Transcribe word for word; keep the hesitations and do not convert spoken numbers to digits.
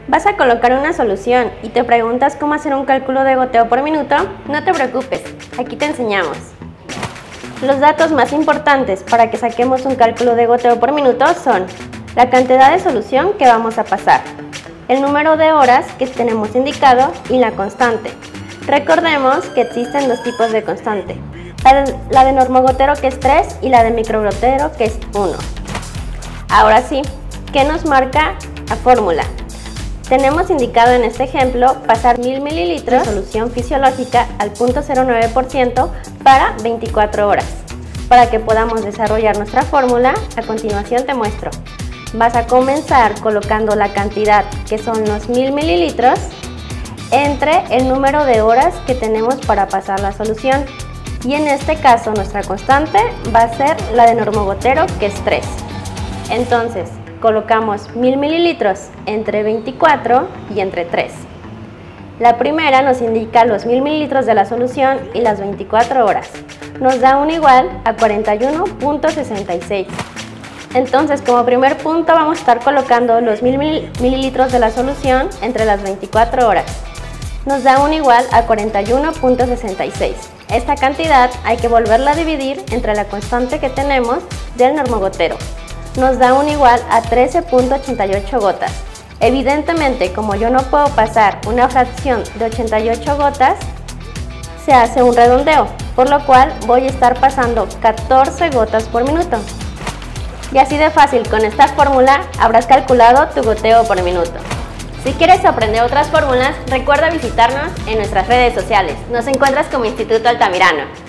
¿Vas a colocar una solución y te preguntas cómo hacer un cálculo de goteo por minuto? No te preocupes, aquí te enseñamos. Los datos más importantes para que saquemos un cálculo de goteo por minuto son la cantidad de solución que vamos a pasar, el número de horas que tenemos indicado y la constante. Recordemos que existen dos tipos de constante, la de, la de normogotero, que es tres, y la de microgotero, que es uno. Ahora sí, ¿qué nos marca la fórmula? Tenemos indicado en este ejemplo pasar mil mililitros de solución fisiológica al cero punto cero nueve por ciento para veinticuatro horas. Para que podamos desarrollar nuestra fórmula, a continuación te muestro. Vas a comenzar colocando la cantidad, que son los mil mililitros, entre el número de horas que tenemos para pasar la solución. Y en este caso nuestra constante va a ser la de normogotero, que es tres. Entonces, colocamos mil mililitros entre veinticuatro y entre tres. La primera nos indica los mil mililitros de la solución y las veinticuatro horas. Nos da un igual a cuarenta y uno punto sesenta y seis. Entonces, como primer punto vamos a estar colocando los mil mililitros de la solución entre las veinticuatro horas. Nos da un igual a cuarenta y uno punto sesenta y seis. Esta cantidad hay que volverla a dividir entre la constante que tenemos del normogotero. Nos da un igual a trece punto ochenta y ocho gotas. Evidentemente, como yo no puedo pasar una fracción de ochenta y ocho gotas, se hace un redondeo, por lo cual voy a estar pasando catorce gotas por minuto. Y así de fácil, con esta fórmula habrás calculado tu goteo por minuto. Si quieres aprender otras fórmulas, recuerda visitarnos en nuestras redes sociales. Nos encuentras como Instituto Altamirano.